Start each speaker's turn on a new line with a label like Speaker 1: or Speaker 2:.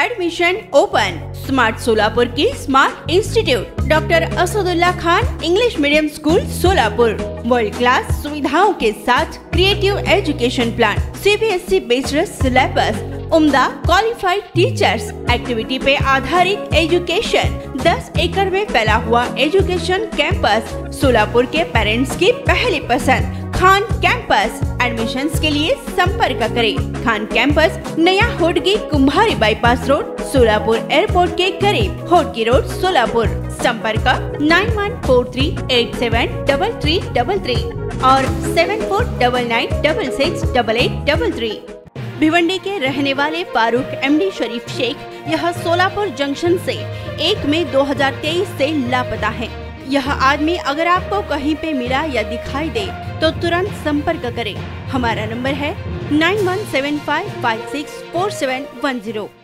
Speaker 1: Admission open. Smart Solapur की smart institute doctor Asadulla Khan English medium school Solapur. World class सुविधाओं के साथ creative education plan, CBSE based syllabus, उम्दा qualified teachers, activity पे आधारित एजुकेशन, 10 एकड़ में फैला हुआ एजुकेशन कैंपस, सोलापुर के पेरेंट्स की पहली पसंद खान कैंपस। एडमिशन्स के लिए संपर्क करें। खान कैंपस, नया Hodgi Kumbhari bypass road, Solapur airport के करीब, होडगी रोड, सोलापुर। संपर्क 9143873333 और 7499668833। भिवंडी के रहने वाले फारूक MD शरीफ शेख यह सोलापुर जंक्शन से 1 मई 2023 से लापता है। यह आदमी अगर आपको कहीं पे मिला या दिखाई दे तो तुरंत संपर्क करें। हमारा नंबर है 9175564710।